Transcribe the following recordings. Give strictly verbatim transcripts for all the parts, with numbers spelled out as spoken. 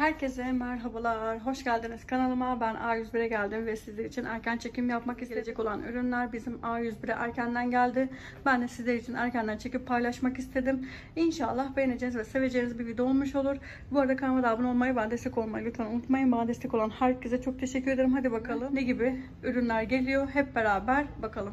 Herkese merhabalar, hoş geldiniz kanalıma. Ben A yüz bire geldim ve sizler için erken çekim yapmak isteyecek olan ürünler bizim A yüz bire erkenden geldi. Ben de sizler için erkenden çekip paylaşmak istedim. İnşallah beğeneceğiniz ve seveceğiniz bir video olmuş olur. Bu arada kanalıma da abone olmayı, bana destek olmayı lütfen unutmayın. Bana destek olan herkese çok teşekkür ederim. Hadi bakalım ne gibi ürünler geliyor, hep beraber bakalım.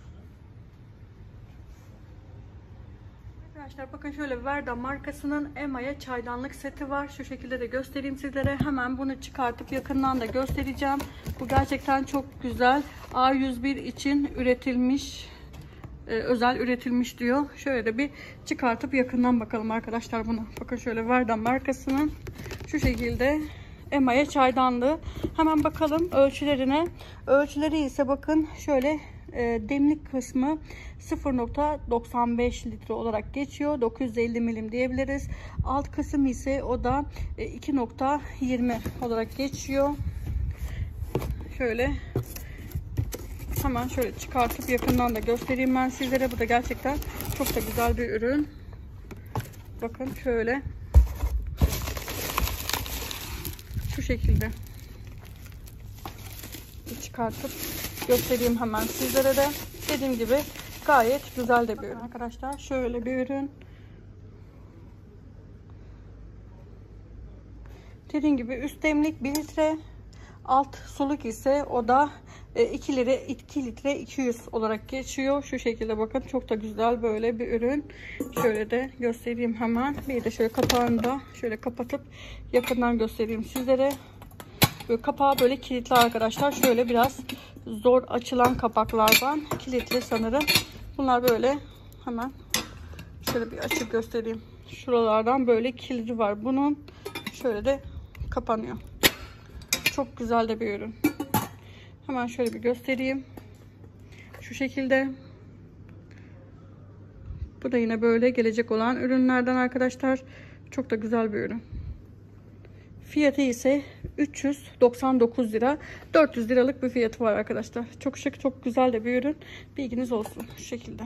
Arkadaşlar bakın şöyle Verda markasının Emaya çaydanlık seti var. Şu şekilde de göstereyim sizlere. Hemen bunu çıkartıp yakından da göstereceğim. Bu gerçekten çok güzel. A yüz bir için üretilmiş, e, özel üretilmiş diyor. Şöyle de bir çıkartıp yakından bakalım arkadaşlar buna. Bakın şöyle Verda markasının şu şekilde Emaya çaydanlığı. Hemen bakalım ölçülerine. Ölçüleri ise bakın şöyle demlik kısmı sıfır nokta doksan beş litre olarak geçiyor. dokuz yüz elli milim diyebiliriz. Alt kısım ise o da iki nokta yirmi olarak geçiyor. Şöyle hemen şöyle çıkartıp yakından da göstereyim ben sizlere. Bu da gerçekten çok da güzel bir ürün. Bakın şöyle şu şekilde çıkartıp göstereyim hemen sizlere de. Dediğim gibi gayet güzel de bir ürün arkadaşlar. Şöyle bir ürün. Dediğim gibi üst demlik bir litre, alt suluk ise o da iki litre iki litre iki yüz olarak geçiyor. Şu şekilde bakın çok da güzel böyle bir ürün. Şöyle de göstereyim hemen. Bir de şöyle kapağını da şöyle kapatıp yakından göstereyim sizlere. Böyle kapağı böyle kilitli arkadaşlar. Şöyle biraz zor açılan kapaklardan kilitli sanırım. Bunlar böyle hemen şöyle bir açıp göstereyim. Şuralardan böyle kilidi var bunun. Şöyle de kapanıyor. Çok güzel de bir ürün. Hemen şöyle bir göstereyim. Şu şekilde. Bu da yine böyle gelecek olan ürünlerden arkadaşlar. Çok da güzel bir ürün. Fiyatı ise üç yüz doksan dokuz lira. dört yüz liralık bir fiyatı var arkadaşlar. Çok şık, çok güzel de bir ürün. Bilginiz olsun. Şu şekilde.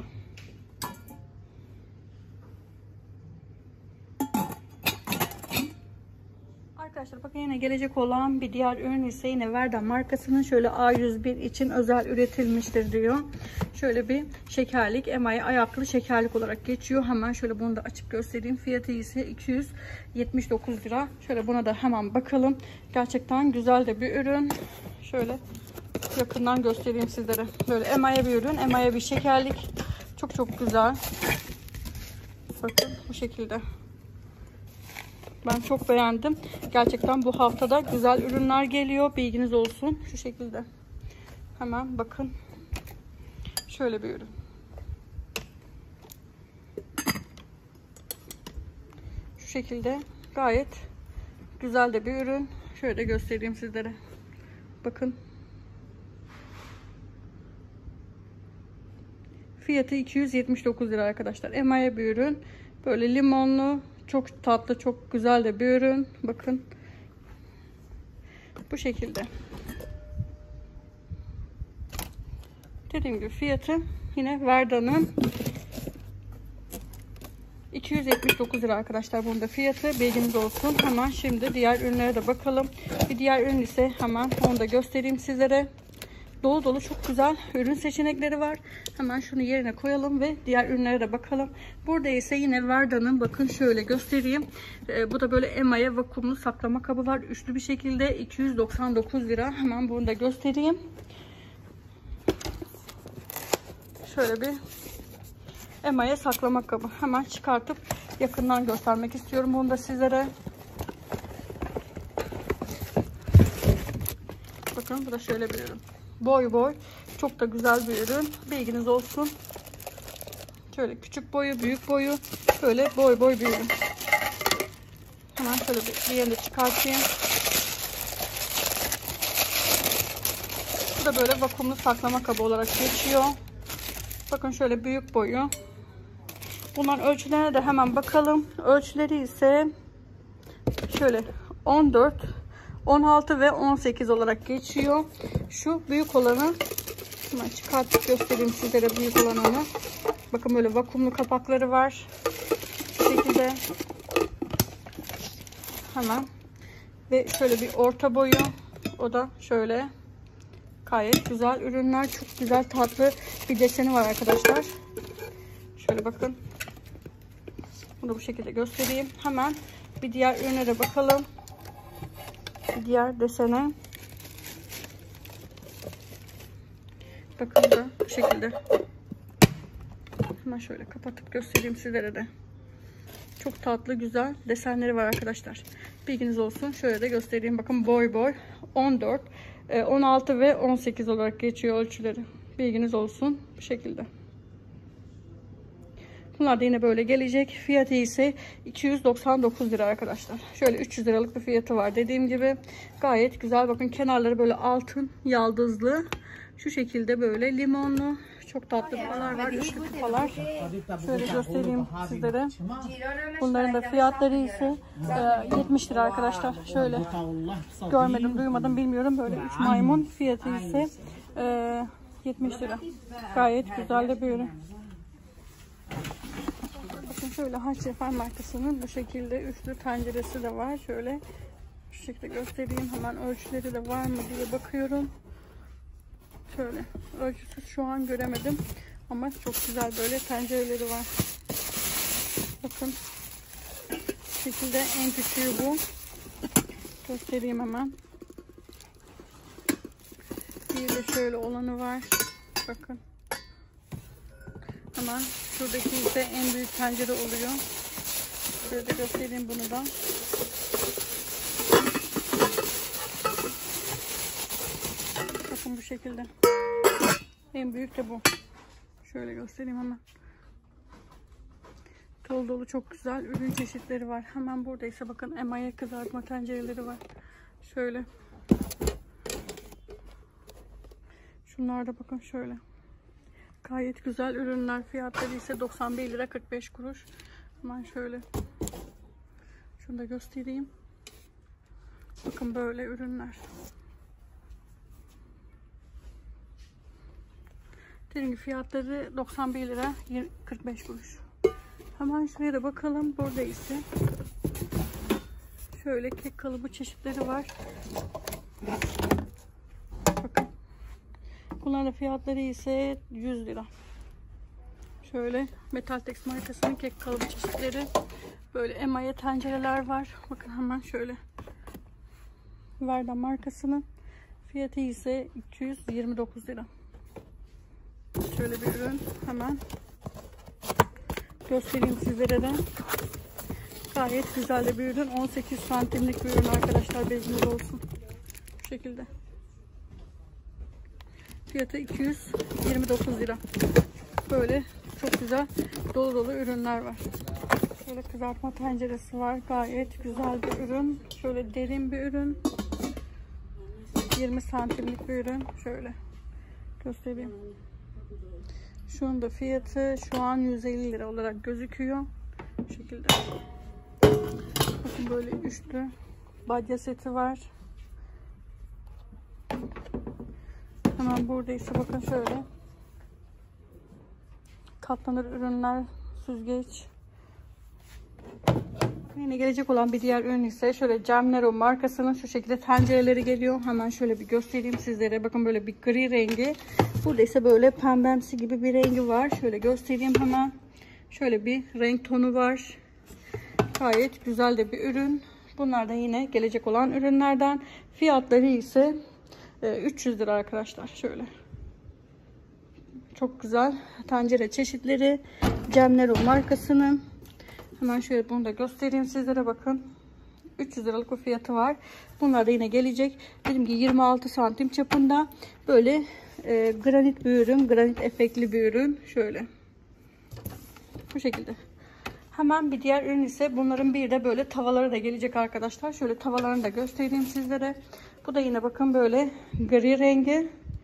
Arkadaşlar bakın yine gelecek olan bir diğer ürün ise yine Verda markasının şöyle A yüz bir için özel üretilmiştir diyor. Şöyle bir şekerlik, Emaya ayaklı şekerlik olarak geçiyor. Hemen şöyle bunu da açıp göstereyim. Fiyatı ise iki yüz yetmiş dokuz lira. Şöyle buna da hemen bakalım. Gerçekten güzel de bir ürün. Şöyle yakından göstereyim sizlere. Böyle Emaya bir ürün, Emaya bir şekerlik. Çok çok güzel. Bakın bu şekilde. Ben çok beğendim. Gerçekten bu haftada güzel ürünler geliyor. Bilginiz olsun. Şu şekilde. Hemen bakın. Şöyle bir ürün. Şu şekilde gayet güzel de bir ürün. Şöyle göstereyim sizlere. Bakın. Fiyatı iki yüz yetmiş dokuz lira arkadaşlar. Emaya bir ürün. Böyle limonlu. Çok tatlı, çok güzel de bir ürün. Bakın. Bu şekilde. Dediğim gibi fiyatı yine Verda'nın iki yüz yetmiş dokuz lira arkadaşlar. Bunun da fiyatı bilginiz olsun. Hemen şimdi diğer ürünlere de bakalım. Bir diğer ürün ise hemen onu da göstereyim sizlere. Dolu dolu çok güzel ürün seçenekleri var. Hemen şunu yerine koyalım ve diğer ürünlere de bakalım. Burada ise yine Verda'nın bakın şöyle göstereyim. Ee, bu da böyle Emaya vakumlu saklama kabı var. Üçlü bir şekilde iki yüz doksan dokuz lira. Hemen bunu da göstereyim. Şöyle bir Emaya saklama kabı. Hemen çıkartıp yakından göstermek istiyorum bunu da sizlere. Bakın bu da şöyle bir ürün. Boy boy. Çok da güzel bir ürün. Bilginiz olsun. Şöyle küçük boyu, büyük boyu. Şöyle boy boy bir ürün. Hemen şöyle bir yerini çıkartayım. Bu da böyle vakumlu saklama kabı olarak geçiyor. Bakın şöyle büyük boyu. Bunların ölçülerine de hemen bakalım. Ölçüleri ise şöyle on dört, on altı ve on sekiz olarak geçiyor. Şu büyük olanı hemen çıkartıp göstereyim sizlere, büyük olanını. Bakın böyle vakumlu kapakları var. Bu şekilde hemen Ve şöyle bir orta boyu. O da şöyle. Gayet güzel ürünler. Çok güzel tatlı bir deseni var arkadaşlar. Şöyle bakın. Bunu bu şekilde göstereyim. Hemen bir diğer ürüne de bakalım. Bir diğer desene. Bakın da bu şekilde. Hemen şöyle kapatıp göstereyim sizlere de. Çok tatlı güzel desenleri var arkadaşlar. Bilginiz olsun. Şöyle de göstereyim. Bakın boy boy on dört, on altı ve on sekiz olarak geçiyor ölçüleri. Bilginiz olsun. Bu şekilde. Bunlar da yine böyle gelecek. Fiyatı ise iki yüz doksan dokuz lira arkadaşlar. Şöyle üç yüz liralık bir fiyatı var. Dediğim gibi gayet güzel. Bakın kenarları böyle altın yaldızlı. Şu şekilde böyle limonlu. Çok tatlı kupalar var. Üçlü kupalar. Şöyle göstereyim sizlere. Bunların da fiyatları ise yetmiş lira arkadaşlar. Şöyle görmedim, duymadım, bilmiyorum. Böyle üç maymun fiyatı ise yetmiş lira. Gayet güzel de bir ürün. Bakın şöyle Haçefer markasının bu şekilde üçlü tenceresi de var. Şöyle şu şekilde göstereyim. Hemen ölçüleri de var mı diye bakıyorum. Şöyle ölçüsüz şu an göremedim ama çok güzel böyle tencereleri var. Bakın bu şekilde en küçüğü bu. Göstereyim hemen. Bir de şöyle olanı var. Bakın. Hemen şuradaki ise en büyük tencere oluyor. Şöyle de göstereyim bunu da. Bakın bu şekilde. En büyük de bu. Şöyle göstereyim hemen. Dolu dolu çok güzel ürün çeşitleri var. Hemen buradaysa bakın emaye kızartma tencereleri var. Şöyle. Şunlar da bakın şöyle. Gayet güzel ürünler. Fiyatları ise doksan bir lira kırk beş kuruş. Hemen şöyle. Şunu da göstereyim. Bakın böyle ürünler. Dediğim gibi fiyatları doksan bir lira kırk beş kuruş. Hemen şuraya da bakalım. Burada ise şöyle kek kalıbı çeşitleri var. Bakın. Bunların fiyatları ise yüz lira. Şöyle Metaltex markasının kek kalıbı çeşitleri. Böyle emaye tencereler var. Bakın hemen şöyle. Verdan markasının fiyatı ise iki yüz yirmi dokuz lira. Şöyle bir ürün hemen göstereyim sizlere de. Gayet güzel de bir ürün. on sekiz santimlik bir ürün arkadaşlar, beziniz olsun. Bu şekilde. Fiyatı iki yüz yirmi dokuz lira. Böyle çok güzel dolu dolu ürünler var. Şöyle kızartma tenceresi var. Gayet güzel bir ürün. Şöyle derin bir ürün. yirmi santimlik bir ürün. Şöyle göstereyim. Şunun da fiyatı şu an yüz elli lira olarak gözüküyor. Bu şekilde. Bakın böyle üçlü badya seti var. Hemen buradaysa bakın şöyle. Katlanır ürünler, süzgeç. Yine gelecek olan bir diğer ürün ise şöyle Cemnero markasının şu şekilde tencereleri geliyor. Hemen şöyle bir göstereyim sizlere. Bakın böyle bir gri rengi. Burada ise böyle pembemsi gibi bir rengi var. Şöyle göstereyim hemen. Şöyle bir renk tonu var. Gayet güzel de bir ürün. Bunlar da yine gelecek olan ürünlerden. Fiyatları ise üç yüz lira arkadaşlar. Şöyle. Çok güzel tencere çeşitleri. Cemnero markasının. Hemen şöyle bunu da göstereyim sizlere, bakın. üç yüz liralık bir fiyatı var. Bunlar da yine gelecek. Dediğim gibi yirmi altı santim çapında. Böyle e, granit bir ürün. Granit efektli bir ürün. Şöyle. Bu şekilde. Hemen bir diğer ürün ise bunların bir de böyle tavaları da gelecek arkadaşlar. Şöyle tavalarını da göstereyim sizlere. Bu da yine bakın böyle gri rengi.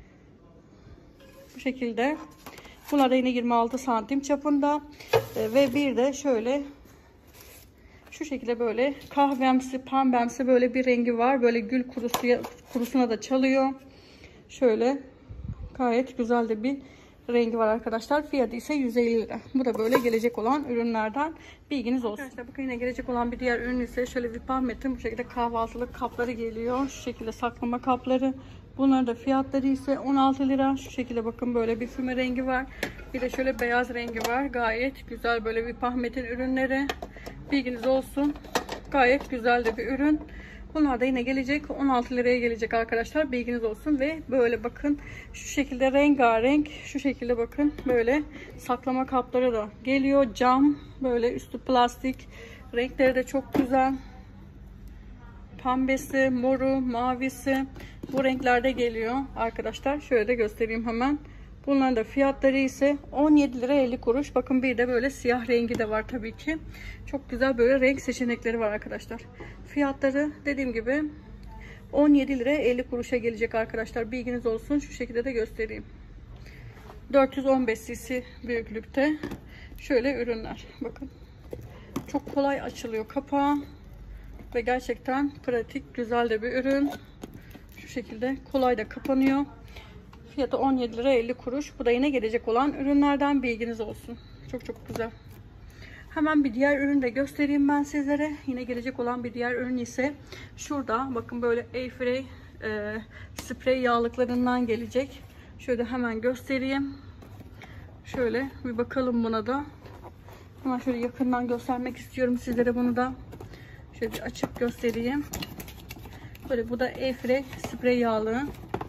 Bu şekilde. Bunlar da yine yirmi altı santim çapında. E, ve bir de şöyle şu şekilde böyle kahvemsi, pembemsi böyle bir rengi var. Böyle gül kurusu, kurusuna da çalıyor. Şöyle gayet güzel de bir rengi var arkadaşlar. Fiyatı ise yüz elli lira. Bu da böyle gelecek olan ürünlerden, bilginiz olsun. Arkadaşlar bakın, yine gelecek olan bir diğer ürün ise şöyle Vipahmet'in bu şekilde kahvaltılık kapları geliyor. Şu şekilde saklama kapları. Bunların da fiyatları ise on altı lira. Şu şekilde bakın, böyle bir füme rengi var. Bir de şöyle beyaz rengi var. Gayet güzel böyle Vipahmet'in ürünleri. Bilginiz olsun. Gayet güzel de bir ürün. Bunlar da yine gelecek. on altı liraya gelecek arkadaşlar. Bilginiz olsun. Ve böyle bakın, şu şekilde rengarenk, şu şekilde bakın, böyle saklama kapları da geliyor. Cam, böyle üstü plastik. Renkleri de çok güzel. Pembesi, moru, mavisi, bu renklerde geliyor arkadaşlar. Şöyle de göstereyim hemen. Bunların da fiyatları ise on yedi lira elli kuruş. Bakın, bir de böyle siyah rengi de var tabii ki. Çok güzel böyle renk seçenekleri var arkadaşlar. Fiyatları dediğim gibi on yedi lira elli kuruşa gelecek arkadaşlar. Bilginiz olsun. Şu şekilde de göstereyim. dört yüz on beş cc büyüklükte şöyle ürünler. Bakın, çok kolay açılıyor kapağı ve gerçekten pratik, güzel de bir ürün. Şu şekilde kolay da kapanıyor. Fiyatı on yedi lira elli kuruş. Bu da yine gelecek olan ürünlerden, bilginiz olsun. Çok çok güzel. Hemen bir diğer ürünü de göstereyim ben sizlere. Yine gelecek olan bir diğer ürün ise şurada. Bakın, böyle Airfryer e, sprey yağlıklarından gelecek. Şöyle hemen göstereyim. Şöyle bir bakalım buna da. Hemen şöyle yakından göstermek istiyorum sizlere bunu da. Şöyle bir açıp göstereyim. Böyle, bu da Airfryer sprey yağlığı.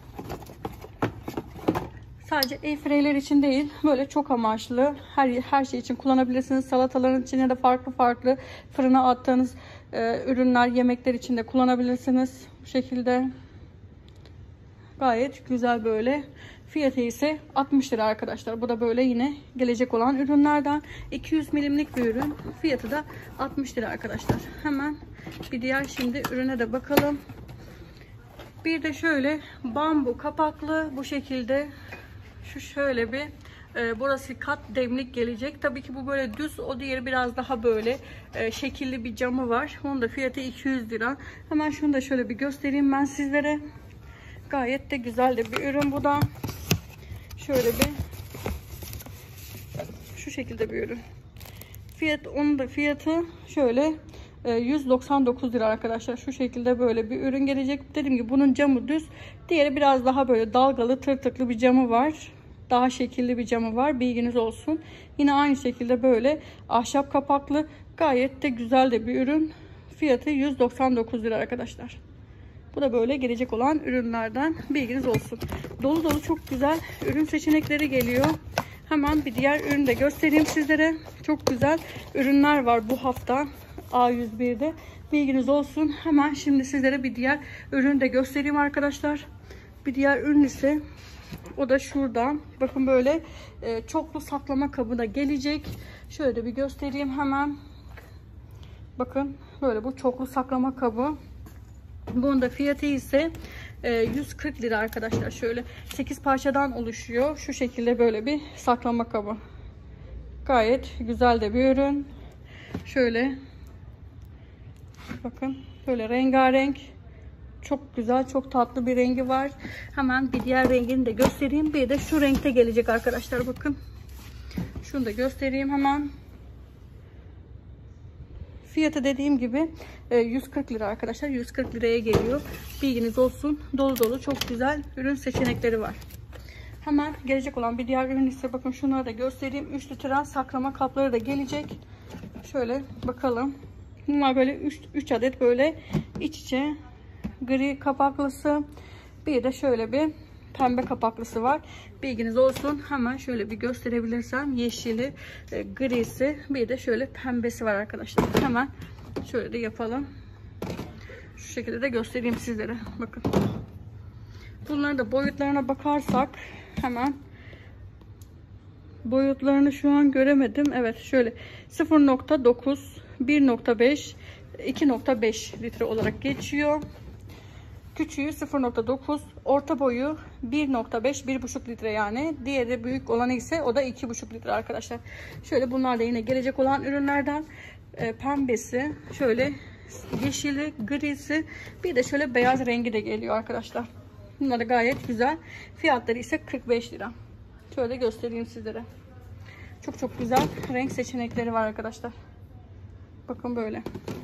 Sadece airfryer'ler için değil, böyle çok amaçlı her her şey için kullanabilirsiniz. Salataların içine de farklı farklı fırına attığınız e, ürünler, yemekler için de kullanabilirsiniz. Bu şekilde gayet güzel böyle. Fiyatı ise altmış lira arkadaşlar. Bu da böyle yine gelecek olan ürünlerden. iki yüz milimlik bir ürün. Fiyatı da altmış lira arkadaşlar. Hemen bir diğer şimdi ürüne de bakalım. Bir de şöyle bambu kapaklı bu şekilde. Şu şöyle bir e, burası kat demlik gelecek. Tabii ki bu böyle düz, o diğeri biraz daha böyle e, şekilli bir camı var. Onun da fiyatı iki yüz lira. Hemen şunu da şöyle bir göstereyim ben sizlere. Gayet de güzel de bir ürün bu da. Şöyle bir şu şekilde bir ürün. Fiyat, onun da fiyatı şöyle e, yüz doksan dokuz lira arkadaşlar. Şu şekilde böyle bir ürün gelecek. Dediğim gibi bunun camı düz. Diğeri biraz daha böyle dalgalı, tırtıklı bir camı var. Daha şekilli bir camı var. Bilginiz olsun. Yine aynı şekilde böyle ahşap kapaklı. Gayet de güzel de bir ürün. Fiyatı yüz doksan dokuz lira arkadaşlar. Bu da böyle gelecek olan ürünlerden, bilginiz olsun. Dolu dolu çok güzel ürün seçenekleri geliyor. Hemen bir diğer ürünü de göstereyim sizlere. Çok güzel ürünler var bu hafta A yüz bir'de. Bilginiz olsun. Hemen şimdi sizlere bir diğer ürünü de göstereyim arkadaşlar. Bir diğer ürün ise o da şurada. Bakın, böyle e, çoklu saklama kabı da gelecek. Şöyle bir göstereyim hemen. Bakın, böyle bu çoklu saklama kabı. Bunun da fiyatı ise e, yüz kırk lira arkadaşlar. Şöyle sekiz parçadan oluşuyor. Şu şekilde böyle bir saklama kabı. Gayet güzel de bir ürün. Şöyle bakın, böyle rengarenk. Çok güzel, çok tatlı bir rengi var. Hemen bir diğer rengini de göstereyim. Bir de şu renkte gelecek arkadaşlar. Bakın. Şunu da göstereyim hemen. Fiyatı dediğim gibi yüz kırk lira arkadaşlar. yüz kırk liraya geliyor. Bilginiz olsun. Dolu dolu çok güzel ürün seçenekleri var. Hemen gelecek olan bir diğer ürün ise bakın, şunları da göstereyim. Üçlü tren saklama kapları da gelecek. Şöyle bakalım. Bunlar böyle üç adet böyle iç içe gri kapaklısı. Bir de şöyle bir pembe kapaklısı var. Bilginiz olsun. Hemen şöyle bir gösterebilirsem, yeşili, e, grisi, bir de şöyle pembesi var arkadaşlar. Hemen şöyle de yapalım. Şu şekilde de göstereyim sizlere. Bakın. Bunların da boyutlarına bakarsak hemen, boyutlarını şu an göremedim. Evet, şöyle sıfır nokta dokuz, bir nokta beş, iki nokta beş litre olarak geçiyor. Küçüğü sıfır nokta dokuz, orta boyu bir nokta beş, bir buçuk litre yani. Diğeri büyük olanı ise o da iki buçuk litre arkadaşlar. Şöyle bunlar da yine gelecek olan ürünlerden. E, pembesi, şöyle yeşili, grisi, bir de şöyle beyaz rengi de geliyor arkadaşlar. Bunlar da gayet güzel. Fiyatları ise kırk beş lira. Şöyle göstereyim sizlere. Çok çok güzel renk seçenekleri var arkadaşlar. Bakın böyle.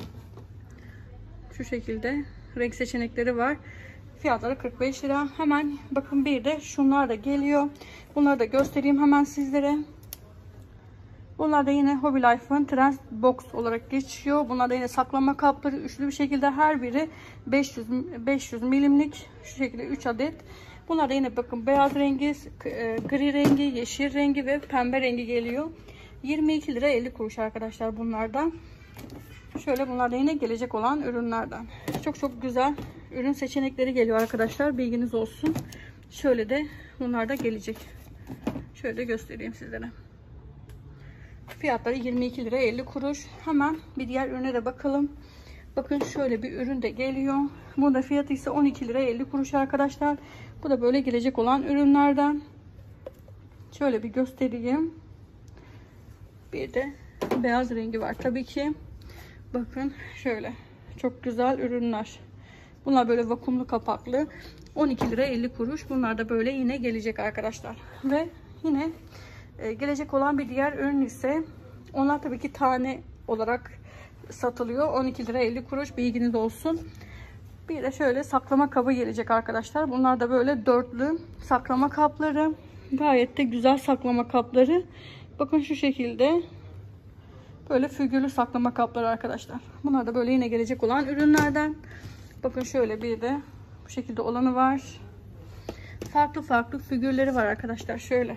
Şu şekilde renk seçenekleri var. Fiyatları kırk beş lira. Hemen bakın bir de şunlar da geliyor. Bunları da göstereyim hemen sizlere. Bunlar da yine Hobby Life'ın Trend Box olarak geçiyor. Bunlar da yine saklama kapları üçlü bir şekilde, her biri beş yüz beş yüz milimlik, şu şekilde üç adet. Bunlar da yine bakın beyaz rengi, gri rengi, yeşil rengi ve pembe rengi geliyor. yirmi iki lira elli kuruş arkadaşlar bunlardan. Şöyle bunlar da yine gelecek olan ürünlerden. Çok çok güzel ürün seçenekleri geliyor arkadaşlar. Bilginiz olsun. Şöyle de bunlar da gelecek. Şöyle göstereyim sizlere. Fiyatları yirmi iki lira elli kuruş. Hemen bir diğer ürüne de bakalım. Bakın şöyle bir ürün de geliyor. Bunun da fiyatı ise on iki lira elli kuruş arkadaşlar. Bu da böyle gelecek olan ürünlerden. Şöyle bir göstereyim. Bir de beyaz rengi var tabii ki. Bakın şöyle çok güzel ürünler. Bunlar böyle vakumlu kapaklı. on iki lira elli kuruş. Bunlar da böyle yine gelecek arkadaşlar. Ve yine e, gelecek olan bir diğer ürün ise, onlar tabii ki tane olarak satılıyor. on iki lira elli kuruş, bilginiz olsun. Bir de şöyle saklama kabı gelecek arkadaşlar. Bunlar da böyle dörtlü saklama kapları. Gayet de güzel saklama kapları. Bakın şu şekilde. Böyle figürlü saklama kapları arkadaşlar. Bunlar da böyle yine gelecek olan ürünlerden. Bakın şöyle bir de bu şekilde olanı var. Farklı farklı figürleri var arkadaşlar. Şöyle.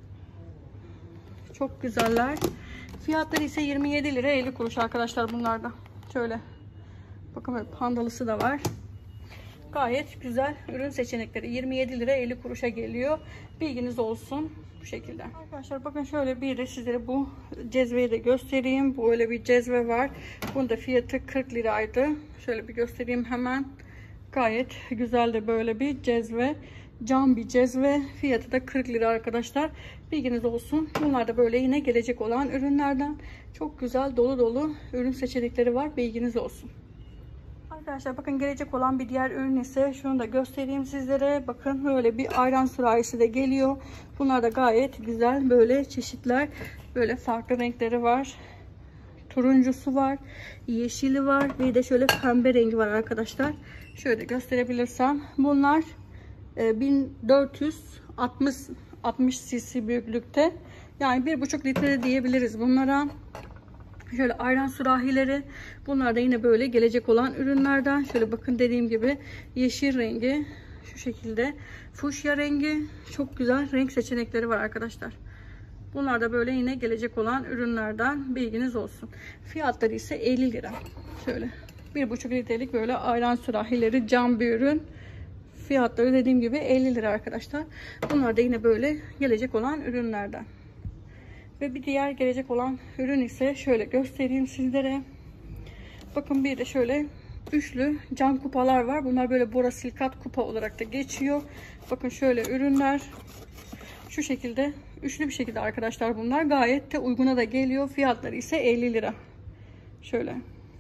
Çok güzeller. Fiyatları ise yirmi yedi lira elli kuruş arkadaşlar bunlarda. Şöyle. Bakın böyle pandalısı da var. Gayet güzel ürün seçenekleri. yirmi yedi lira elli kuruşa geliyor. Bilginiz olsun. Bu şekilde. Arkadaşlar bakın şöyle bir de sizlere bu cezveyi de göstereyim. Böyle bir cezve var. Bunun da fiyatı kırk liraydı. Şöyle bir göstereyim hemen. Gayet güzel de böyle bir cezve. Cam bir cezve. Fiyatı da kırk lira arkadaşlar. Bilginiz olsun. Bunlar da böyle yine gelecek olan ürünlerden. Çok güzel dolu dolu ürün seçenekleri var. Bilginiz olsun. Arkadaşlar bakın gelecek olan bir diğer ürün ise şunu da göstereyim sizlere. Bakın böyle bir ayran sürahisi de geliyor. Bunlar da gayet güzel böyle çeşitler. Böyle farklı renkleri var. Turuncusu var. Yeşili var. Bir de şöyle pembe rengi var arkadaşlar. Şöyle gösterebilirsem. Bunlar bin dört yüz altmış cc büyüklükte. Yani bir buçuk litre diyebiliriz bunlara. Şöyle ayran sürahileri. Bunlar da yine böyle gelecek olan ürünlerden. Şöyle bakın dediğim gibi yeşil rengi. Şu şekilde. Fuşya rengi. Çok güzel renk seçenekleri var arkadaşlar. Bunlar da böyle yine gelecek olan ürünlerden. Bilginiz olsun. Fiyatları ise elli lira. Şöyle. bir buçuk litrelik böyle ayran sürahileri, cam bir ürün. Fiyatları dediğim gibi elli lira arkadaşlar. Bunlar da yine böyle gelecek olan ürünlerden. Ve bir diğer gelecek olan ürün ise şöyle göstereyim sizlere. Bakın bir de şöyle üçlü cam kupalar var. Bunlar böyle borosilikat kupa olarak da geçiyor. Bakın şöyle ürünler. Şu şekilde üçlü bir şekilde arkadaşlar bunlar. Gayet de uyguna da geliyor. Fiyatları ise elli lira. Şöyle.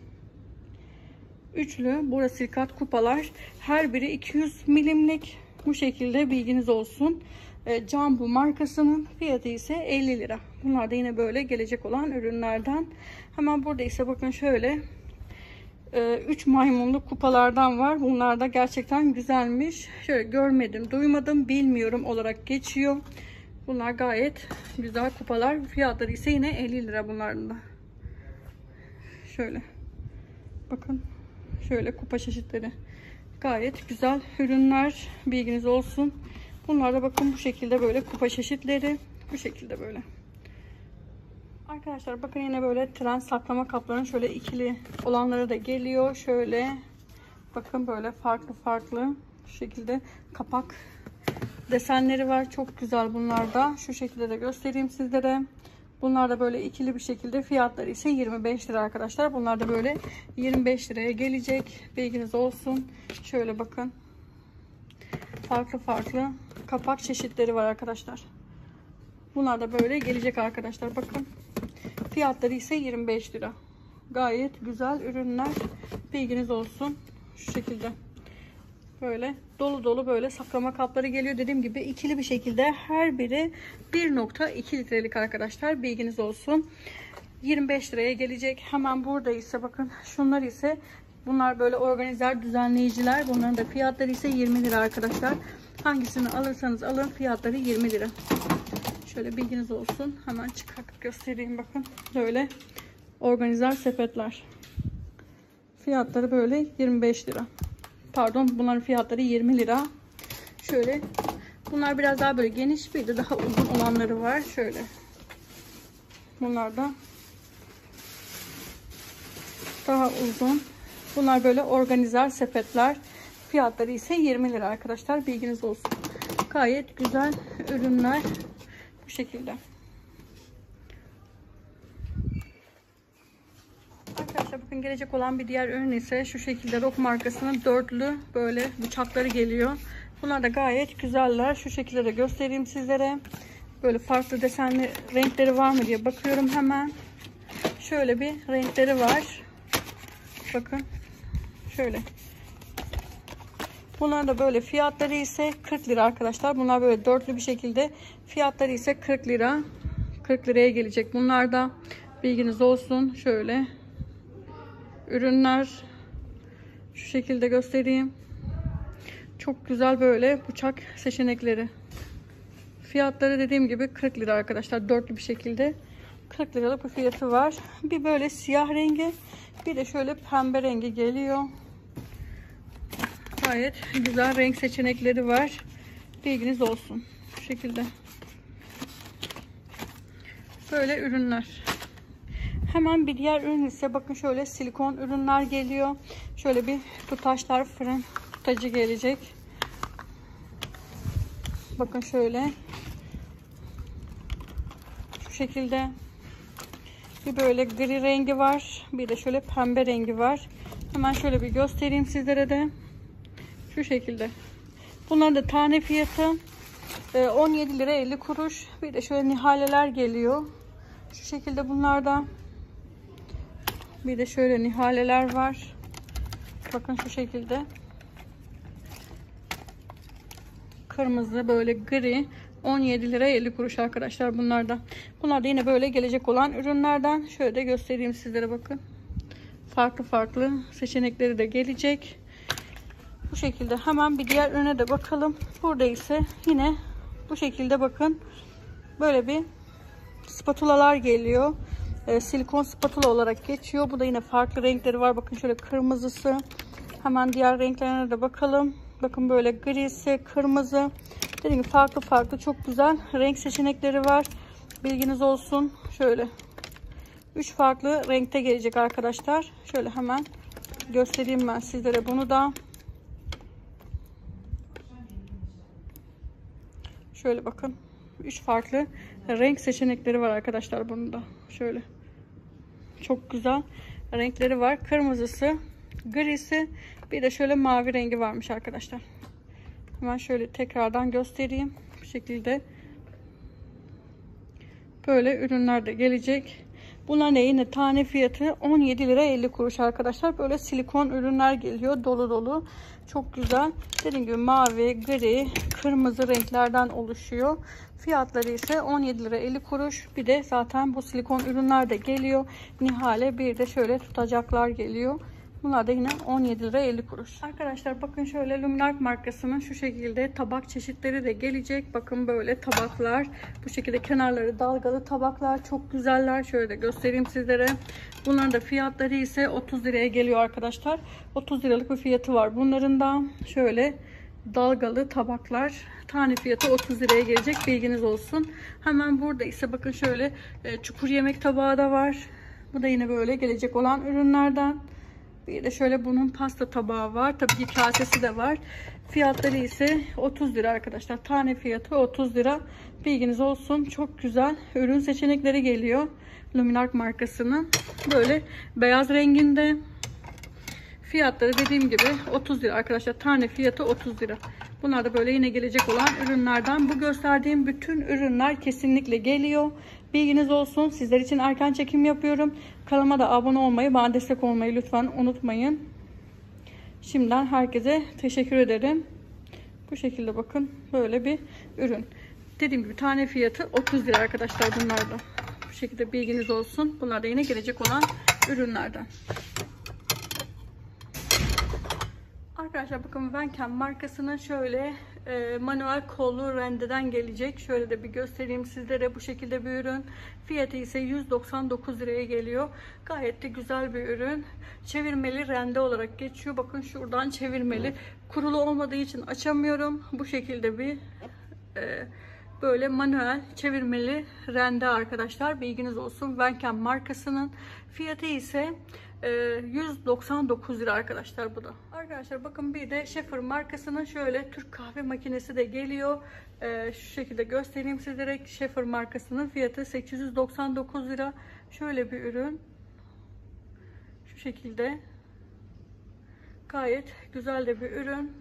Üçlü borosilikat kupalar. Her biri iki yüz milimlik. Bu şekilde bilginiz olsun. E, Jumbo markasının fiyatı ise elli lira. Bunlar da yine böyle gelecek olan ürünlerden. Hemen burada ise bakın şöyle üç maymunlu kupalardan var. Bunlar da gerçekten güzelmiş. Şöyle görmedim, duymadım, bilmiyorum olarak geçiyor. Bunlar gayet güzel kupalar. Fiyatları ise yine elli lira bunların da. Şöyle. Bakın. Şöyle kupa çeşitleri. Gayet güzel ürünler. Bilginiz olsun. Bunlar da bakın bu şekilde böyle kupa çeşitleri. Bu şekilde böyle. Arkadaşlar bakın yine böyle trend saklama kaplarının şöyle ikili olanları da geliyor. Şöyle bakın böyle farklı farklı şu şekilde kapak desenleri var. Çok güzel bunlar da. Şu şekilde de göstereyim sizlere. Bunlar da böyle ikili bir şekilde, fiyatları ise yirmi beş lira arkadaşlar. Bunlar da böyle yirmi beş liraya gelecek. Bilginiz olsun. Şöyle bakın. Farklı farklı kapak çeşitleri var arkadaşlar. Bunlar da böyle gelecek arkadaşlar. Bakın. Fiyatları ise yirmi beş lira. Gayet güzel ürünler. Bilginiz olsun. Şu şekilde. Böyle dolu dolu böyle saklama kapları geliyor. Dediğim gibi ikili bir şekilde her biri bir nokta iki litrelik arkadaşlar. Bilginiz olsun. yirmi beş liraya gelecek. Hemen burada ise bakın şunlar ise bunlar böyle organizer düzenleyiciler. Bunların da fiyatları ise yirmi lira arkadaşlar. Hangisini alırsanız alın fiyatları yirmi lira. Şöyle bilginiz olsun. Hemen çıkartıp göstereyim bakın. Böyle organizer sepetler. Fiyatları böyle yirmi beş lira. Pardon, bunların fiyatları yirmi lira. Şöyle bunlar biraz daha böyle geniş, bir de daha uzun olanları var. Şöyle. Bunlar da daha uzun. Bunlar böyle organizer sepetler. Fiyatları ise yirmi lira arkadaşlar. Bilginiz olsun. Gayet güzel ürünler. Bu şekilde. Arkadaşlar bakın gelecek olan bir diğer ürün ise şu şekilde Rock markasının dörtlü böyle bıçakları geliyor. Bunlar da gayet güzeller. Şu şekilde de göstereyim sizlere. Böyle farklı desenli renkleri var mı diye bakıyorum hemen. Şöyle bir renkleri var. Bakın. Şöyle. Bunlar da böyle fiyatları ise kırk lira arkadaşlar. Bunlar böyle dörtlü bir şekilde. Fiyatları ise kırk lira. kırk liraya gelecek bunlar da. Bilginiz olsun. Şöyle. Ürünler. Şu şekilde göstereyim. Çok güzel böyle bıçak seçenekleri. Fiyatları dediğim gibi kırk lira arkadaşlar. Dörtlü bir şekilde. kırk liralık bir fiyatı var. Bir böyle siyah rengi. Bir de şöyle pembe rengi geliyor. Gayet güzel renk seçenekleri var. Bilginiz olsun. Bu şekilde. Böyle ürünler. Hemen bir diğer ürün ise bakın şöyle silikon ürünler geliyor. Şöyle bir tutaşlar, fırın tutacı gelecek. Bakın şöyle. Şu şekilde. Bir böyle gri rengi var. Bir de şöyle pembe rengi var. Hemen şöyle bir göstereyim sizlere de. Şu şekilde. Bunların da tane fiyatı on yedi lira elli kuruş. Bir de şöyle nihaleler geliyor. Şu şekilde bunlardan. Bir de şöyle nihaleler var. Bakın şu şekilde. Kırmızı böyle gri. on yedi lira elli kuruş arkadaşlar bunlardan. Bunlar da yine böyle gelecek olan ürünlerden. Şöyle de göstereyim sizlere bakın. Farklı farklı seçenekleri de gelecek. Bu şekilde hemen bir diğer ürüne de bakalım. Burada ise yine bu şekilde bakın. Böyle bir spatulalar geliyor. E, silikon spatula olarak geçiyor. Bu da yine farklı renkleri var. Bakın şöyle kırmızısı. Hemen diğer renklerine de bakalım. Bakın böyle grisi, kırmızı. Dediğim gibi farklı farklı çok güzel renk seçenekleri var. Bilginiz olsun. Şöyle üç farklı renkte gelecek arkadaşlar. Şöyle hemen göstereyim ben sizlere bunu da. Şöyle bakın. üç farklı renk seçenekleri var arkadaşlar bunun da. Şöyle. Çok güzel renkleri var. Kırmızısı, grisi, bir de şöyle mavi rengi varmış arkadaşlar. Hemen şöyle tekrardan göstereyim. Bu şekilde. Böyle ürünler de gelecek. Bunlar ne? Yine tane fiyatı on yedi lira elli kuruş arkadaşlar. Böyle silikon ürünler geliyor. Dolu dolu. Çok güzel. Dediğim gibi mavi, gri, kırmızı renklerden oluşuyor. Fiyatları ise on yedi lira elli kuruş. Bir de zaten bu silikon ürünler de geliyor. Nihale bir de şöyle tutacaklar geliyor. Bunlar da yine on yedi lira elli kuruş. Arkadaşlar bakın şöyle Luminark markasının şu şekilde tabak çeşitleri de gelecek. Bakın böyle tabaklar. Bu şekilde kenarları dalgalı tabaklar. Çok güzeller. Şöyle de göstereyim sizlere. Bunların da fiyatları ise otuz liraya geliyor arkadaşlar. otuz liralık bir fiyatı var bunların da. Şöyle dalgalı tabaklar. Tane fiyatı otuz liraya gelecek. Bilginiz olsun. Hemen burada ise bakın şöyle çukur yemek tabağı da var. Bu da yine böyle gelecek olan ürünlerden. Bir de şöyle bunun pasta tabağı var. Tabii ki kasesi de var. Fiyatları ise otuz lira arkadaşlar. Tane fiyatı otuz lira. Bilginiz olsun. Çok güzel ürün seçenekleri geliyor. Luminark markasının. Böyle beyaz renginde. Fiyatları dediğim gibi otuz lira arkadaşlar. Tane fiyatı otuz lira. Bunlar da böyle yine gelecek olan ürünlerden. Bu gösterdiğim bütün ürünler kesinlikle geliyor. Bilginiz olsun. Sizler için erken çekim yapıyorum. Kanalıma da abone olmayı, bana destek olmayı lütfen unutmayın. Şimdiden herkese teşekkür ederim. Bu şekilde bakın, böyle bir ürün. Dediğim gibi tane fiyatı otuz lira arkadaşlar bunlarda. Bu şekilde bilginiz olsun. Bunlar da yine gelecek olan ürünlerden. Arkadaşlar bakın, Venken markasının şöyle e, manuel kollu rendeden gelecek. Şöyle de bir göstereyim sizlere. Bu şekilde bir ürün. Fiyatı ise yüz doksan dokuz liraya geliyor. Gayet de güzel bir ürün. Çevirmeli rende olarak geçiyor. Bakın şuradan çevirmeli. Kurulu olmadığı için açamıyorum. Bu şekilde bir e, böyle manuel çevirmeli rende arkadaşlar. Bilginiz olsun. Venken markasının fiyatı ise yüz doksan dokuz lira arkadaşlar bu da. Arkadaşlar bakın, bir de Schaefer markasının şöyle Türk kahve makinesi de geliyor. Ee, şu şekilde göstereyim sizlere. Schaefer markasının fiyatı sekiz yüz doksan dokuz lira. Şöyle bir ürün. Şu şekilde. Gayet güzel de bir ürün.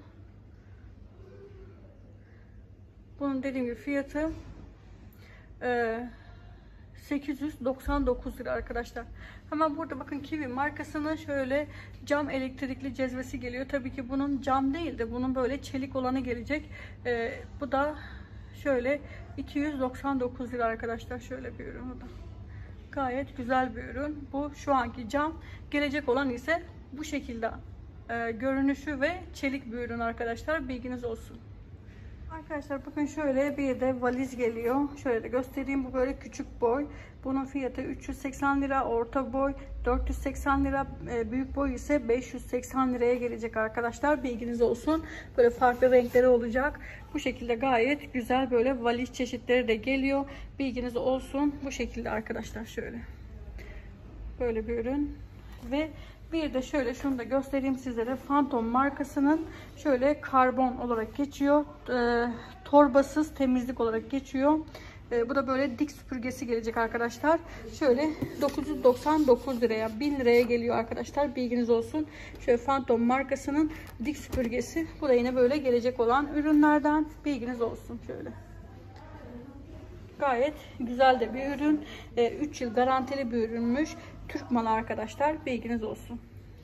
Bunun dediğim gibi fiyatı e, sekiz yüz doksan dokuz lira arkadaşlar. Hemen burada bakın, Kiwi markasının şöyle cam elektrikli cezvesi geliyor. Tabii ki bunun cam değil de bunun böyle çelik olanı gelecek. Ee, bu da şöyle iki yüz doksan dokuz lira arkadaşlar. Şöyle bir ürün o da. Gayet güzel bir ürün. Bu şu anki cam. Gelecek olan ise bu şekilde e, görünüşü ve çelik bir ürün arkadaşlar. Bilginiz olsun. Arkadaşlar bakın, şöyle bir de valiz geliyor. Şöyle de göstereyim. Bu böyle küçük boy. Bunun fiyatı üç yüz seksen lira. Orta boy dört yüz seksen lira. Büyük boy ise beş yüz seksen liraya gelecek arkadaşlar. Bilginiz olsun. Böyle farklı renkleri olacak. Bu şekilde gayet güzel böyle valiz çeşitleri de geliyor. Bilginiz olsun. Bu şekilde arkadaşlar şöyle. Böyle bir ürün. Ve bir de şöyle şunu da göstereyim sizlere. Phantom markasının şöyle karbon olarak geçiyor. E, torbasız temizlik olarak geçiyor. E, bu da böyle dik süpürgesi gelecek arkadaşlar. Şöyle dokuz yüz doksan dokuz liraya, bin liraya geliyor arkadaşlar. Bilginiz olsun. Şöyle Phantom markasının dik süpürgesi. Bu da yine böyle gelecek olan ürünlerden. Bilginiz olsun şöyle. Gayet güzel de bir ürün. E, üç yıl garantili bir ürünmüş. Türk malı arkadaşlar. Bilginiz olsun.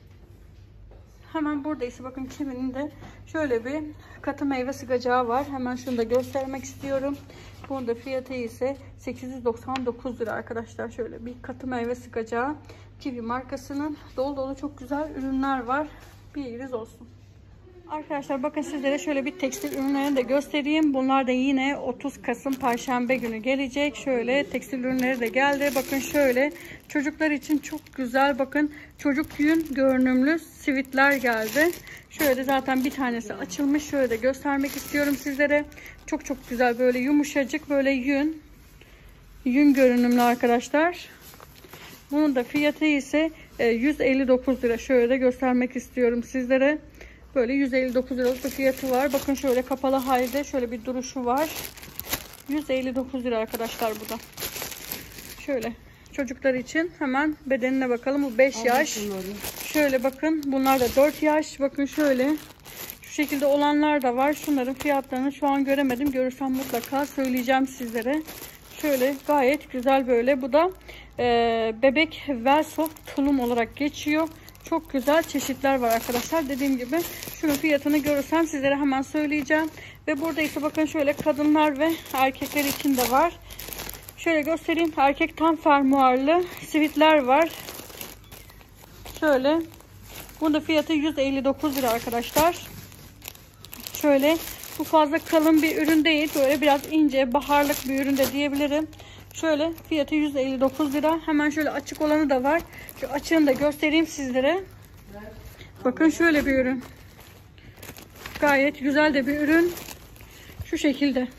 Hemen burada ise bakın, Kiwi'nin de şöyle bir katı meyve sıkacağı var. Hemen şunu da göstermek istiyorum. Bunun da fiyatı ise sekiz yüz doksan dokuz lira arkadaşlar. Şöyle bir katı meyve sıkacağı. Kiwi markasının dolu dolu çok güzel ürünler var. Bilginiz olsun. Arkadaşlar bakın, sizlere şöyle bir tekstil ürünlerini de göstereyim. Bunlar da yine otuz Kasım Perşembe günü gelecek. Şöyle tekstil ürünleri de geldi. Bakın şöyle çocuklar için çok güzel, bakın çocuk yün görünümlü sivitler geldi. Şöyle zaten bir tanesi açılmış. Şöyle de göstermek istiyorum sizlere. Çok çok güzel, böyle yumuşacık, böyle yün yün görünümlü arkadaşlar. Bunun da fiyatı ise yüz elli dokuz lira. Şöyle de göstermek istiyorum sizlere. Böyle yüz elli dokuz liralık bir fiyatı var. Bakın şöyle kapalı halde şöyle bir duruşu var. yüz elli dokuz lira arkadaşlar bu da. Şöyle çocuklar için hemen bedenine bakalım. Bu beş yaş. Şöyle bakın, bunlar da dört yaş. Bakın şöyle şu şekilde olanlar da var. Şunların fiyatlarını şu an göremedim. Görürsem mutlaka söyleyeceğim sizlere. Şöyle gayet güzel böyle. Bu da e, bebek Velsoft tulum olarak geçiyor. Çok güzel çeşitler var arkadaşlar. Dediğim gibi şunun fiyatını görürsem sizlere hemen söyleyeceğim. Ve burada ise bakın şöyle kadınlar ve erkekler için de var. Şöyle göstereyim. Erkek tam fermuarlı sivitler var. Şöyle. Bunun da fiyatı yüz elli dokuz lira arkadaşlar. Şöyle. Bu fazla kalın bir ürün değil. Böyle biraz ince, baharlık bir ürün de diyebilirim. Şöyle fiyatı yüz elli dokuz lira. Hemen şöyle açık olanı da var. Şu açığını da göstereyim sizlere. Bakın şöyle bir ürün. Gayet güzel de bir ürün. Şu şekilde.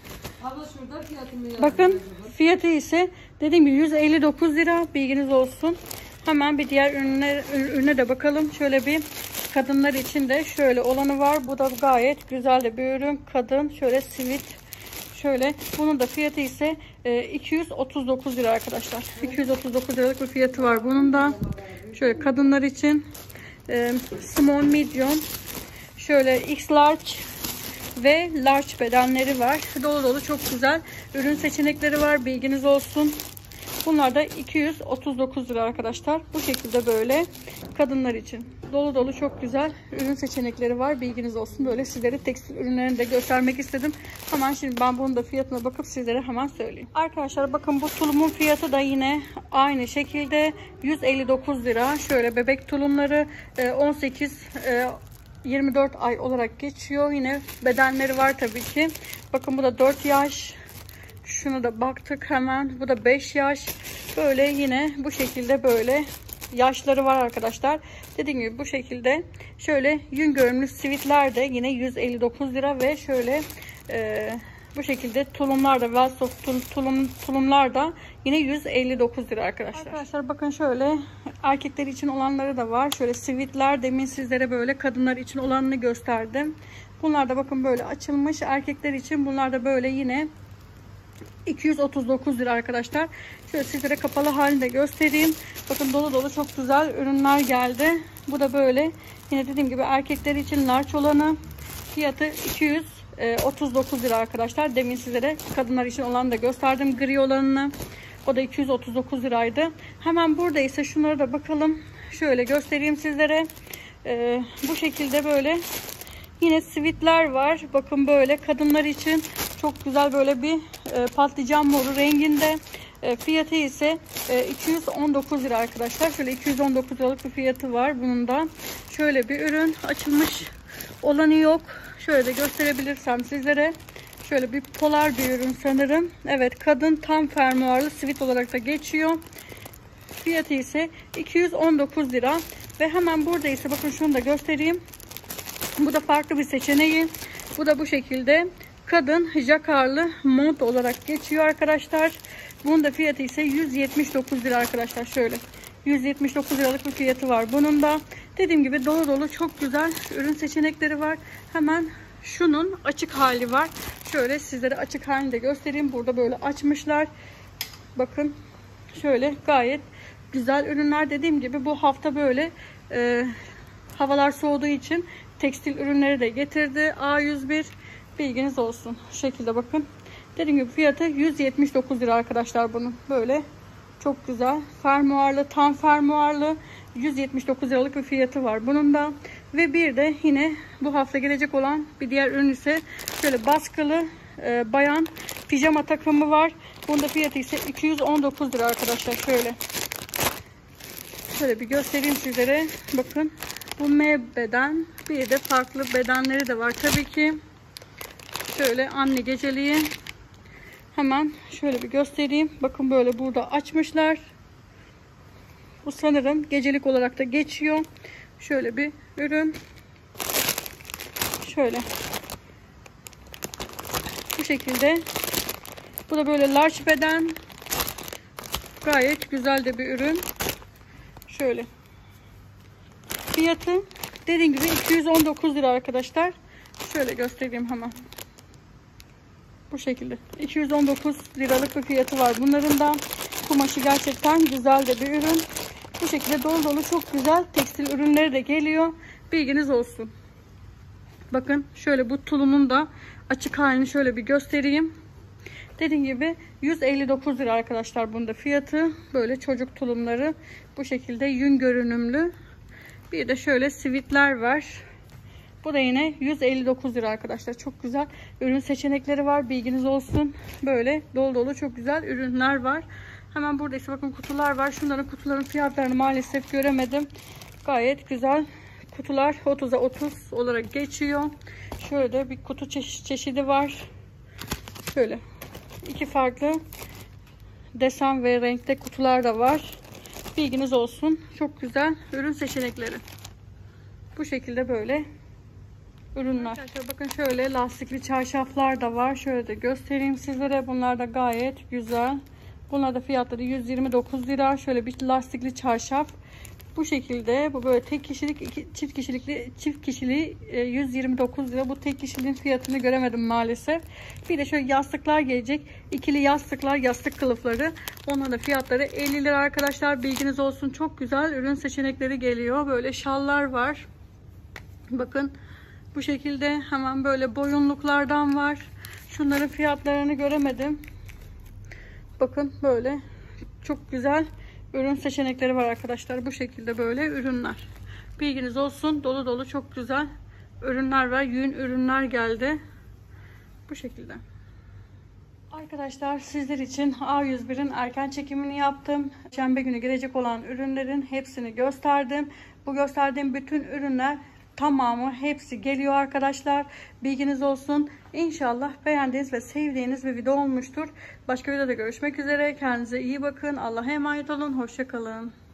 Bakın fiyatı ise dediğim gibi yüz elli dokuz lira. Bilginiz olsun. Hemen bir diğer ürüne, ürüne de bakalım. Şöyle bir kadınlar için de şöyle olanı var. Bu da gayet güzel de bir ürün. Kadın şöyle sivit. Şöyle bunun da fiyatı ise iki yüz otuz dokuz lira arkadaşlar. iki yüz otuz dokuz liralık bir fiyatı var bunun da. Şöyle kadınlar için small, medium, şöyle X large ve large bedenleri var. Dolu dolu çok güzel ürün seçenekleri var. Bilginiz olsun. Bunlar da iki yüz otuz dokuz lira arkadaşlar. Bu şekilde böyle kadınlar için. Dolu dolu çok güzel ürün seçenekleri var. Bilginiz olsun. Böyle sizlere tekstil ürünlerini de göstermek istedim. Hemen şimdi ben bunun da fiyatına bakıp sizlere hemen söyleyeyim. Arkadaşlar bakın, bu tulumun fiyatı da yine aynı şekilde yüz elli dokuz lira. Şöyle bebek tulumları on sekiz yirmi dört ay olarak geçiyor. Yine bedenleri var tabii ki. Bakın bu da dört yaş. Şuna da baktık hemen. Bu da beş yaş. Böyle yine bu şekilde böyle yaşları var arkadaşlar. Dediğim gibi bu şekilde şöyle yün görünümlü sivitler de yine yüz elli dokuz lira ve şöyle e, bu şekilde tulumlar da Velsoft tulum, tulumlar da yine yüz elli dokuz lira arkadaşlar. Arkadaşlar bakın, şöyle erkekler için olanları da var. Şöyle sivitler, demin sizlere böyle kadınlar için olanını gösterdim. Bunlar da bakın böyle açılmış erkekler için. Bunlar da böyle yine iki yüz otuz dokuz lira arkadaşlar. Şöyle sizlere kapalı halinde göstereyim. Bakın dolu dolu çok güzel ürünler geldi. Bu da böyle yine dediğim gibi erkekler için large olanı, fiyatı iki yüz otuz dokuz lira arkadaşlar. Demin sizlere kadınlar için olanı da gösterdim, gri olanını. O da iki yüz otuz dokuz liraydı. Hemen burada ise şunlara da bakalım. Şöyle göstereyim sizlere. Ee, bu şekilde böyle yine sivitler var. Bakın böyle kadınlar için çok güzel böyle bir e, patlıcan moru renginde. E, fiyatı ise e, iki yüz on dokuz lira arkadaşlar. Şöyle iki yüz on dokuz liralık bir fiyatı var bunun da. Şöyle bir ürün, açılmış olanı yok. Şöyle de gösterebilirsem sizlere. Şöyle bir polar bir ürün sanırım. Evet, kadın tam fermuarlı sivit olarak da geçiyor. Fiyatı ise iki yüz on dokuz lira. Ve hemen burada ise bakın şunu da göstereyim. Bu da farklı bir seçeneği. Bu da bu şekilde kadın jakarlı mont olarak geçiyor arkadaşlar. Bunun da fiyatı ise yüz yetmiş dokuz lira arkadaşlar. Şöyle yüz yetmiş dokuz liralık bir fiyatı var bunun da. Dediğim gibi dolu dolu çok güzel ürün seçenekleri var. Hemen şunun açık hali var. Şöyle sizlere açık halini de göstereyim. Burada böyle açmışlar. Bakın şöyle gayet güzel ürünler. Dediğim gibi bu hafta böyle e, havalar soğuduğu için tekstil ürünleri de getirdi. A yüz bir, bilginiz olsun. Şu şekilde bakın. Dediğim gibi fiyatı yüz yetmiş dokuz lira arkadaşlar bunun. Böyle çok güzel fermuarlı, tam fermuarlı yüz yetmiş dokuz liralık bir fiyatı var bunun da. Ve bir de yine bu hafta gelecek olan bir diğer ürün ise şöyle baskılı e, bayan pijama takımı var. Bunun da fiyatı ise iki yüz on dokuz lira arkadaşlar. Şöyle şöyle bir göstereyim sizlere. Bakın bu M beden, bir de farklı bedenleri de var tabii ki. Şöyle anne geceliği. Hemen şöyle bir göstereyim. Bakın böyle burada açmışlar. Bu sanırım gecelik olarak da geçiyor. Şöyle bir ürün. Şöyle. Bu şekilde. Bu da böyle large beden. Gayet güzel de bir ürün. Şöyle. Fiyatı dediğim gibi iki yüz on dokuz lira arkadaşlar. Şöyle göstereyim hemen. Bu şekilde. iki yüz on dokuz liralık bir fiyatı var bunların da. Kumaşı gerçekten güzel de bir ürün. Bu şekilde dolu dolu çok güzel tekstil ürünleri de geliyor. Bilginiz olsun. Bakın şöyle bu tulumun da açık halini şöyle bir göstereyim. Dediğim gibi yüz elli dokuz lira arkadaşlar bunun da fiyatı. Böyle çocuk tulumları bu şekilde yün görünümlü. Bir de şöyle sivitler var. Bu da yine yüz elli dokuz lira arkadaşlar. Çok güzel ürün seçenekleri var. Bilginiz olsun. Böyle dolu dolu çok güzel ürünler var. Hemen burada ise bakın kutular var. Şunların kutuların fiyatlarını maalesef göremedim. Gayet güzel kutular. otuza otuz olarak geçiyor. Şöyle de bir kutu çeşi çeşidi var. Şöyle iki farklı desen ve renkte kutular da var. Bilginiz olsun. Çok güzel ürün seçenekleri. Bu şekilde böyle ürünler. Arkadaşlar bakın şöyle lastikli çarşaflar da var. Şöyle de göstereyim sizlere. Bunlar da gayet güzel. Bunlar da fiyatları yüz yirmi dokuz lira. Şöyle bir lastikli çarşaf. Bu şekilde bu böyle tek kişilik, iki, çift kişilikli çift kişiliği e, yüz yirmi dokuz lira. Bu tek kişiliğin fiyatını göremedim maalesef. Bir de şöyle yastıklar gelecek. İkili yastıklar, yastık kılıfları. Onların da fiyatları elli lira arkadaşlar. Bilginiz olsun. Çok güzel ürün seçenekleri geliyor. Böyle şallar var. Bakın bu şekilde hemen böyle boyunluklardan var. Şunların fiyatlarını göremedim. Bakın böyle çok güzel ürün seçenekleri var arkadaşlar. Bu şekilde böyle ürünler. Bilginiz olsun. Dolu dolu çok güzel ürünler var. Yün ürünler geldi. Bu şekilde. Arkadaşlar sizler için A yüz bir'in erken çekimini yaptım. Perşembe günü gelecek olan ürünlerin hepsini gösterdim. Bu gösterdiğim bütün ürünler tamamı hepsi geliyor arkadaşlar. Bilginiz olsun. İnşallah beğendiğiniz ve sevdiğiniz bir video olmuştur. Başka videoda görüşmek üzere. Kendinize iyi bakın. Allah'a emanet olun. Hoşça kalın.